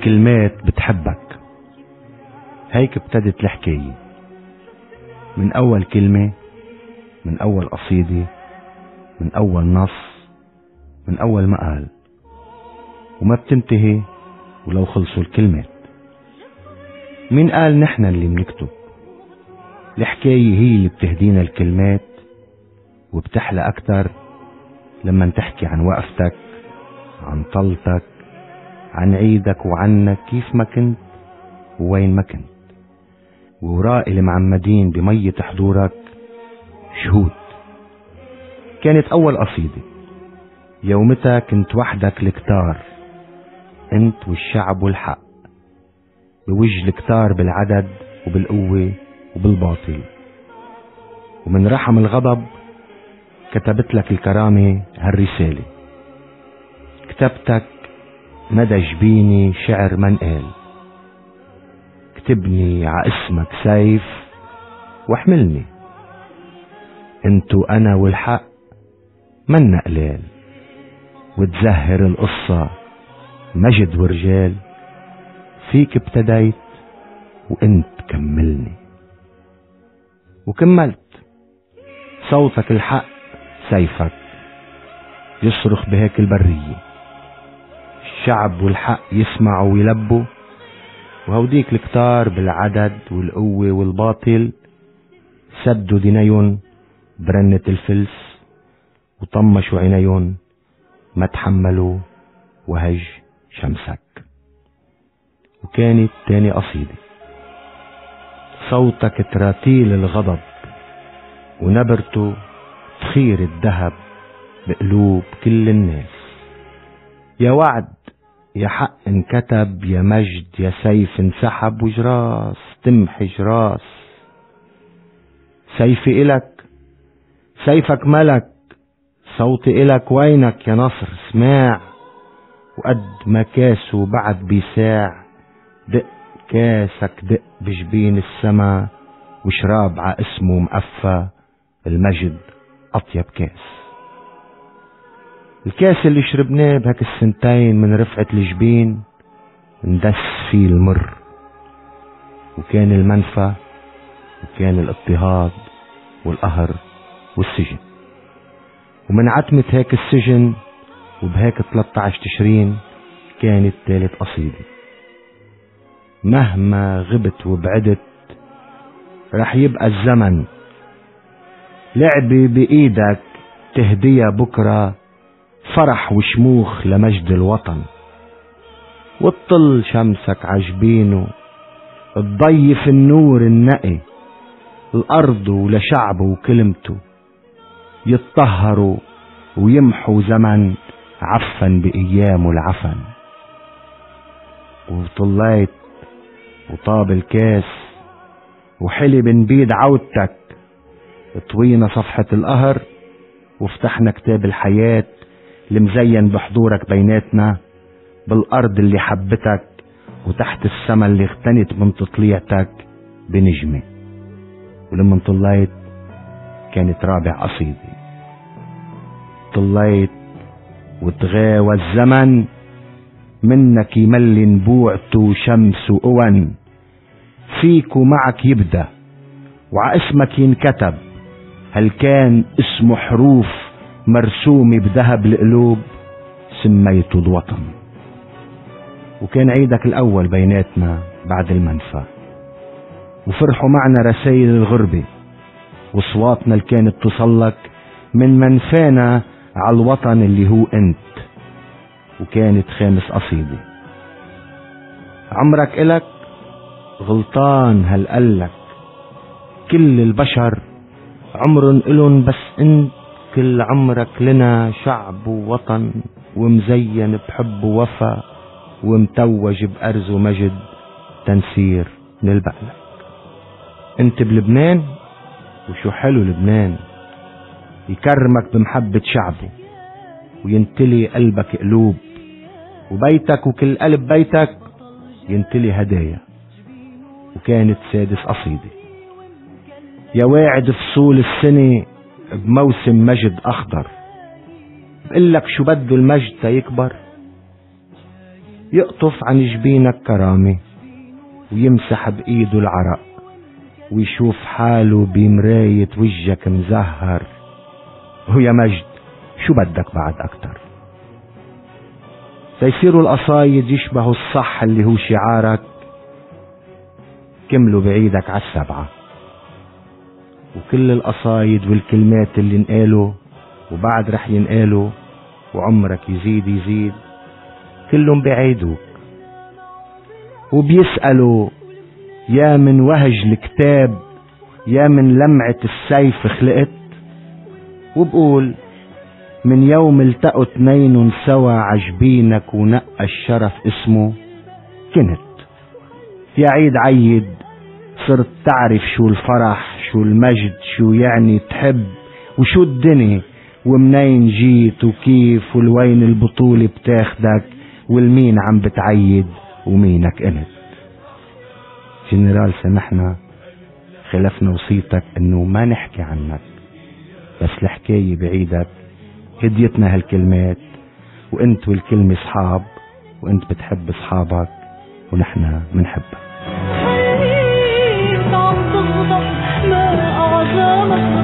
الكلمات بتحبك. هيك ابتدت الحكاية، من أول كلمة، من أول قصيدة، من أول نص، من أول مقال، وما بتنتهي ولو خلصوا الكلمات. مين قال نحن اللي بنكتب؟ الحكاية هي اللي بتهدينا الكلمات، وبتحلى أكتر لما تحكي عن وقفتك، عن طلتك، عن عيدك وعنك، كيف ما كنت ووين ما كنت، ووراء المعمدين بمية حضورك شهود. كانت أول قصيدة، يومتها كنت وحدك الكتار، انت والشعب والحق، بوجه الكتار بالعدد وبالقوة وبالباطل، ومن رحم الغضب كتبت لك الكرامة هالرسالة. كتبتك مدى جبيني شعر منقال، كتبني ع اسمك سيف واحملني، انتو انا والحق منا قلال، وتزهر القصة مجد ورجال، فيك ابتديت وانت كملني. وكملت صوتك الحق سيفك يصرخ بهيك البرية، الشعب والحق يسمعوا ويلبوا، وهوديك الكتار بالعدد والقوة والباطل سدوا دينيون برنة الفلس، وطمشوا عينيون ما تحملوا وهج شمسك. وكانت تاني قصيدة، صوتك تراتيل الغضب، ونبرته تخير الذهب بقلوب كل الناس. يا وعد يا حق انكتب، يا مجد يا سيف انسحب، وجراس تمحي جراس. سيفي إلك، سيفك ملك، صوتي إلك، وينك يا نصر سماع. وقد ما كاسه بعد بيساع، دق كاسك دق بجبين السما، وشراب ع اسمه مقفى، المجد أطيب كاس. الكاس اللي شربناه بهك السنتين من رفعة الجبين اندس فيه المر، وكان المنفى وكان الاضطهاد والقهر والسجن. ومن عتمة هيك السجن وبهيك 13 تشرين كانت ثالث قصيدة، مهما غبت وبعدت رح يبقى الزمن لعبة بإيدك تهديها بكرة، فرح وشموخ لمجد الوطن. وتطل شمسك عجبينه، تضيف النور النقي، الأرض ولشعبه وكلمته يتطهروا ويمحوا زمن عفن بأيامه العفن. وطليت وطاب الكاس، وحلي بنبيد عودتك، طوينا صفحة القهر، وفتحنا كتاب الحياة المزين بحضورك بيناتنا، بالأرض اللي حبتك، وتحت السما اللي اغتنت من تطليعتك بنجمة. ولما طليت كانت رابع قصيدة، طليت وتغاوى الزمن، منك يملي نبوعته شمس وقون، فيك ومعك يبدأ وع اسمك ينكتب، هل كان اسمه حروف مرسومة بذهب القلوب، سميته الوطن. وكان عيدك الأول بيناتنا بعد المنفى، وفرحوا معنا رسائل الغربة، وصواتنا اللي كانت تصلك من منفانا على الوطن اللي هو انت. وكانت خامس قصيدة، عمرك إلك غلطان هل قلك، كل البشر عمرن إلن بس انت، كل عمرك لنا شعب ووطن، ومزين بحب ووفا، ومتوج بأرز ومجد تنسير نلبق لك. انت بلبنان، وشو حلو لبنان، يكرمك بمحبة شعبه، وينتلي قلبك قلوب، وبيتك وكل قلب بيتك ينتلي هدايا. وكانت سادس قصيدة، يا واعد فصول السنة بموسم مجد أخضر، بقلك شو بده المجد تيكبر، يقطف عن جبينك كرامة ويمسح بإيده العرق ويشوف حاله بمراية وجهك مزهر، ويا مجد شو بدك بعد أكتر؟ سيصيروا القصايد يشبهوا الصح اللي هو شعارك، كملوا بعيدك عالسبعة، وكل القصايد والكلمات اللي انقالوا وبعد رح ينقالوا وعمرك يزيد يزيد كلهم بعيدوك وبيسألوا يا من وهج الكتاب يا من لمعة السيف خلقت، وبقول من يوم التقوا اتنين سوا عجبينك ونقى الشرف اسمه كنت. يا عيد عيد صرت تعرف شو الفرح شو المجد شو يعني تحب وشو الدنيا ومنين جيت وكيف والوين البطولة بتاخدك والمين عم بتعيد ومينك انت. جنرال سامحنا خلفنا وصيتك انه ما نحكي عنك، بس الحكاية بعيدك هديتنا هالكلمات، وانت والكلمة صحاب وانت بتحب صحابك ونحنا منحبك. عم تغضب ما أعظمك